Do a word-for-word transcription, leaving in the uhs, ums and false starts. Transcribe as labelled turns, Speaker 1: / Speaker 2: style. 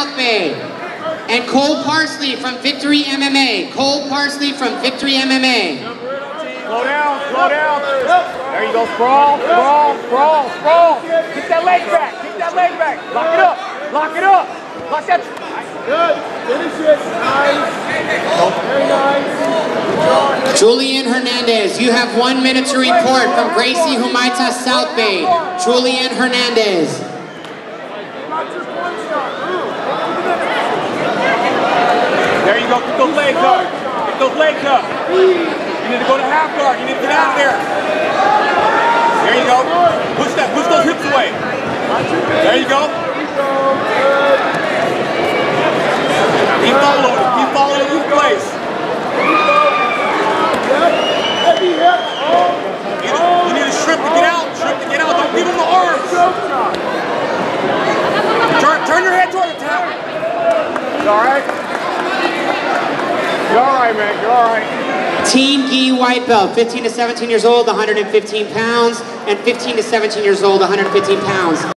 Speaker 1: South Bay. And Cole Parsley from Victory M M A. Cole Parsley from Victory M M A.
Speaker 2: Slow down, slow down. There you go, sprawl, sprawl, sprawl, sprawl. Kick that leg back, kick that leg back. Lock it up, lock it up. Lock that.
Speaker 3: Good, finish it, nice. Very nice.
Speaker 1: Julian Hernandez, you have one minute to report from Gracie Humaita South Bay. Julian Hernandez.
Speaker 2: There you go, kick those legs up. Kick those legs up. You need to go to half guard. You need to get out of there. There you go. Push that. Push those hips away. There you go. Keep following it. Keep following this place. You, you need to shrimp to get out. Shrimp to get out. Don't give him the arms. Turn, turn your head toward the top. You all right? You're all right, man. You're all right.
Speaker 1: Team Gi white belt, fifteen to seventeen years old, one hundred fifteen pounds, and fifteen to seventeen years old, one hundred fifteen pounds.